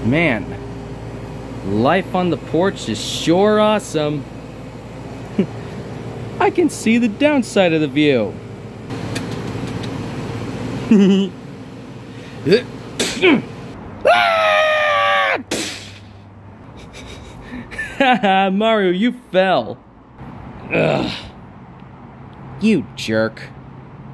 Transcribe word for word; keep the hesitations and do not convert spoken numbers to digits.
Man, life on the porch is sure awesome. I can see the downside of the view. Haha, Mario, you fell. Ugh. You jerk.